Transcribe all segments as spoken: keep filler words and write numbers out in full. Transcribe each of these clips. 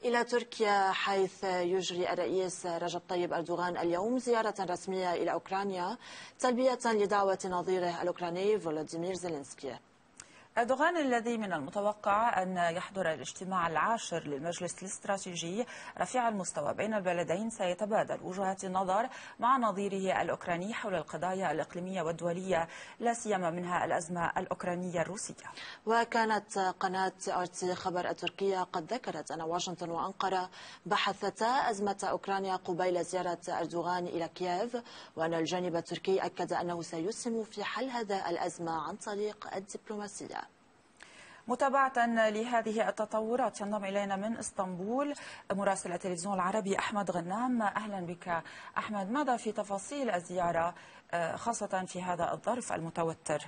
إلى تركيا، حيث يجري الرئيس رجب طيب أردوغان اليوم زيارة رسمية إلى أوكرانيا تلبية لدعوة نظيره الأوكراني فولوديمير زيلينسكي. أردوغان الذي من المتوقع أن يحضر الاجتماع العاشر للمجلس الاستراتيجي رفيع المستوى بين البلدين سيتبادل وجهات النظر مع نظيره الأوكراني حول القضايا الإقليمية والدولية، لا سيما منها الأزمة الأوكرانية الروسية. وكانت قناة آرتي خبر التركية قد ذكرت أن واشنطن وأنقرة بحثتا أزمة أوكرانيا قبيل زيارة أردوغان إلى كييف، وأن الجانب التركي أكد أنه سيسهم في حل هذا الأزمة عن طريق الدبلوماسية. متابعة لهذه التطورات ينضم إلينا من اسطنبول مراسل التلفزيون العربي أحمد غنام. أهلا بك أحمد، ماذا في تفاصيل الزيارة خاصة في هذا الظرف المتوتر؟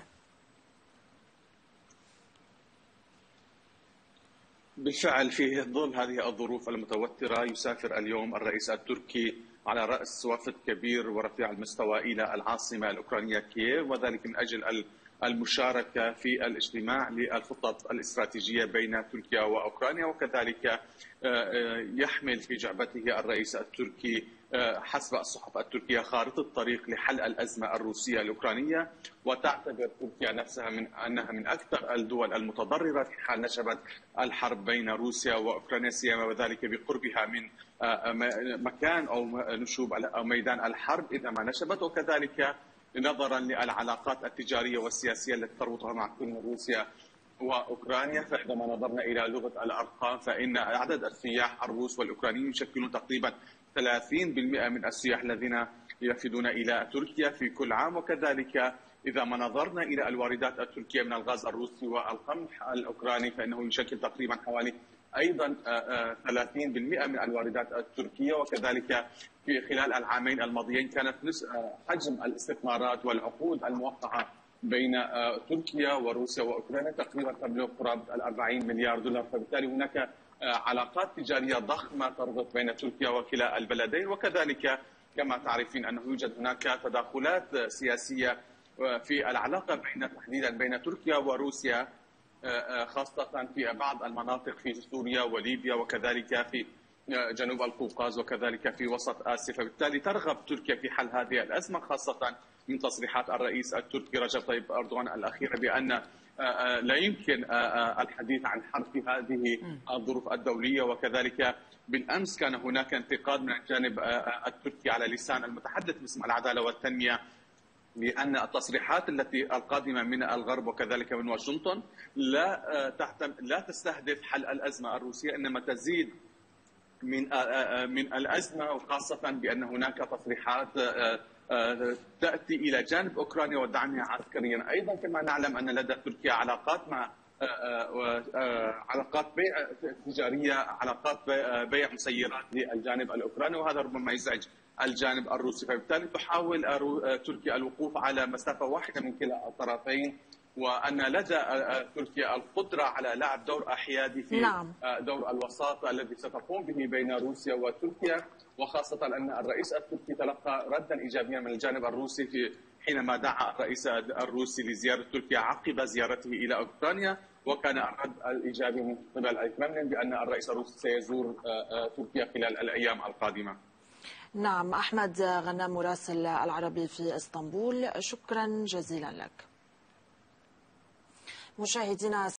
بالفعل في ظل هذه الظروف المتوترة يسافر اليوم الرئيس التركي على رأس وفد كبير ورفيع المستوى إلى العاصمة الأوكرانية كييف، وذلك من أجل المشاركة في الاجتماع للخطط الاستراتيجية بين تركيا وأوكرانيا، وكذلك يحمل في جعبته الرئيس التركي حسب الصحف التركية خارطة طريق لحل الأزمة الروسية الأوكرانية، وتعتبر تركيا نفسها من أنها من أكثر الدول المتضررة في حال نشبت الحرب بين روسيا وأوكرانيا، سيما وذلك بقربها من مكان أو نشوب أو ميدان الحرب إذا ما نشبت، وكذلك نظرا للعلاقات التجارية والسياسية التي تربطها مع كل روسيا وأوكرانيا. فعندما نظرنا إلى لغة الأرقام فإن عدد السياح الروس والأوكرانيين يشكلون تقريبا ثلاثين بالمئة من السياح الذين يفدون إلى تركيا في كل عام، وكذلك إذا ما نظرنا إلى الواردات التركية من الغاز الروسي والقمح الأوكراني فإنه يشكل تقريبا حوالي أيضا ثلاثين بالمئة من الواردات التركية، وكذلك في خلال العامين الماضيين كانت حجم الاستثمارات والعقود الموقعة بين تركيا وروسيا وأوكرانيا تقريبا تبلغ قرابة الأربعين مليار دولار، فبالتالي هناك علاقات تجارية ضخمة تربط بين تركيا وكلا البلدين، وكذلك كما تعرفين أنه يوجد هناك تداخلات سياسية في العلاقة بين تحديدا بين تركيا وروسيا، خاصة في بعض المناطق في سوريا وليبيا وكذلك في جنوب القوقاز وكذلك في وسط آسيا، فبالتالي ترغب تركيا في حل هذه الأزمة، خاصة من تصريحات الرئيس التركي رجب طيب أردوغان الأخيرة بأن لا يمكن الحديث عن حرب في هذه الظروف الدولية، وكذلك بالأمس كان هناك انتقاد من الجانب التركي على لسان المتحدث باسم العدالة والتنمية بأن التصريحات التي القادمة من الغرب وكذلك من واشنطن لا تهتم لا تستهدف حل الأزمة الروسية، إنما تزيد من من الأزمة، وخاصة بأن هناك تصريحات تأتي إلى جانب أوكرانيا ودعمها عسكريا. أيضا كما نعلم أن لدى تركيا علاقات مع علاقات بيع تجارية، علاقات بيع مسيرات للجانب الأوكراني، وهذا ربما يزعج الجانب الروسي، فبالتالي تحاول تركيا الوقوف على مسافة واحدة من كلا الطرفين، وأن لدى تركيا القدرة على لعب دور أحيادي في نعم. دور الوساطة الذي ستقوم به بين روسيا وتركيا، وخاصة أن الرئيس التركي تلقى ردا إيجابيا من الجانب الروسي في حينما دعا الرئيس الروسي لزيارة تركيا عقب زيارته إلى أوكرانيا، وكان الرد الإيجابي من قبل الكرملين بأن الرئيس الروسي سيزور تركيا خلال الأيام القادمة. نعم، أحمد غنام مراسل العربي في اسطنبول، شكرا جزيلا لك. مشاهدينا